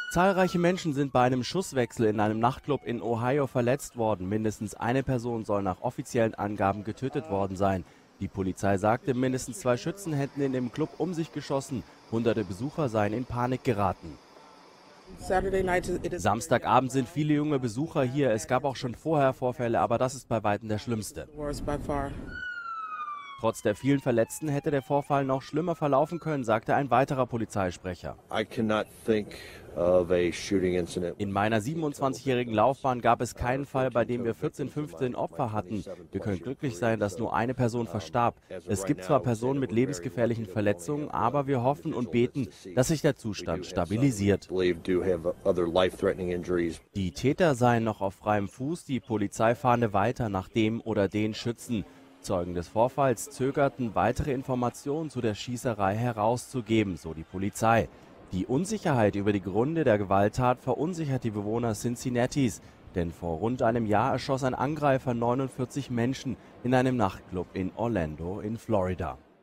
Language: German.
Zahlreiche Menschen sind bei einem Schusswechsel in einem Nachtclub in Ohio verletzt worden. Mindestens eine Person soll nach offiziellen Angaben getötet worden sein. Die Polizei sagte, mindestens 2 Schützen hätten in dem Club um sich geschossen. Hunderte Besucher seien in Panik geraten. Samstagabend sind viele junge Besucher hier. Es gab auch schon vorher Vorfälle, aber das ist bei weitem der schlimmste. Trotz der vielen Verletzten hätte der Vorfall noch schlimmer verlaufen können, sagte ein weiterer Polizeisprecher. In meiner 27-jährigen Laufbahn gab es keinen Fall, bei dem wir 14, 15 Opfer hatten. Wir können glücklich sein, dass nur eine Person verstarb. Es gibt zwar Personen mit lebensgefährlichen Verletzungen, aber wir hoffen und beten, dass sich der Zustand stabilisiert. Die Täter seien noch auf freiem Fuß, die Polizei fahnde weiter nach dem oder den Schützen. Zeugen des Vorfalls zögerten, weitere Informationen zu der Schießerei herauszugeben, so die Polizei. Die Unsicherheit über die Gründe der Gewalttat verunsichert die Bewohner Cincinnatis, denn vor rund einem Jahr erschoss ein Angreifer 49 Menschen in einem Nachtclub in Orlando in Florida.